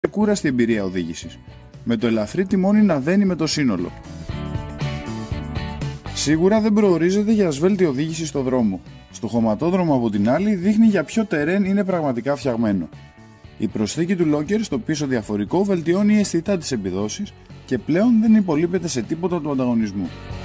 κούραστη εμπειρία οδήγησης, με το ελαφρύ τιμόνι να δένει με το σύνολο. Σίγουρα δεν προορίζεται για ασβέλτη οδήγηση στο δρόμο. Στο χωματόδρομο από την άλλη δείχνει για ποιο τερέν είναι πραγματικά φτιαγμένο. Η προσθήκη του λόκερ στο πίσω διαφορικό βελτιώνει αισθητά τις επιδόσεις και πλέον δεν υπολείπεται σε τίποτα του ανταγωνισμού.